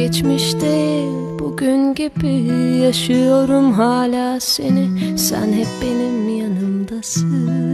geçmiş değil, bugün gibi yaşıyorum hala seni. Sen hep benim yanımdasın.